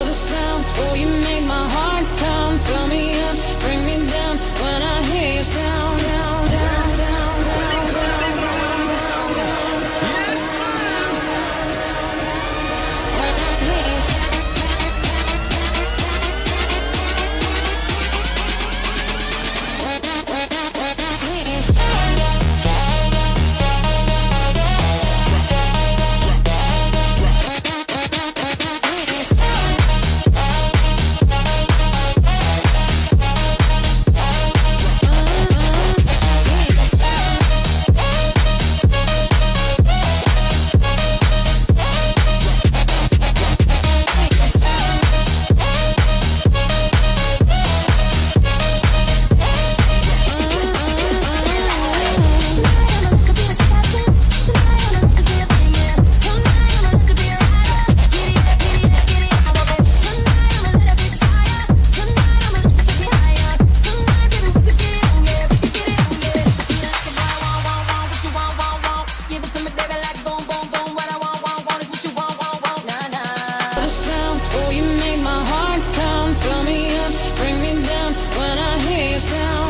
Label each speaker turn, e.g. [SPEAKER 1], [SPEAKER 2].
[SPEAKER 1] the sound. Oh, you make my heart pound. Fill me up, bring me down when I hear your sound. Down, down, down, down, down, down, down, down. Yes, sound. Oh, you make my heart pound. Fill me up, bring me down when I hear your sound.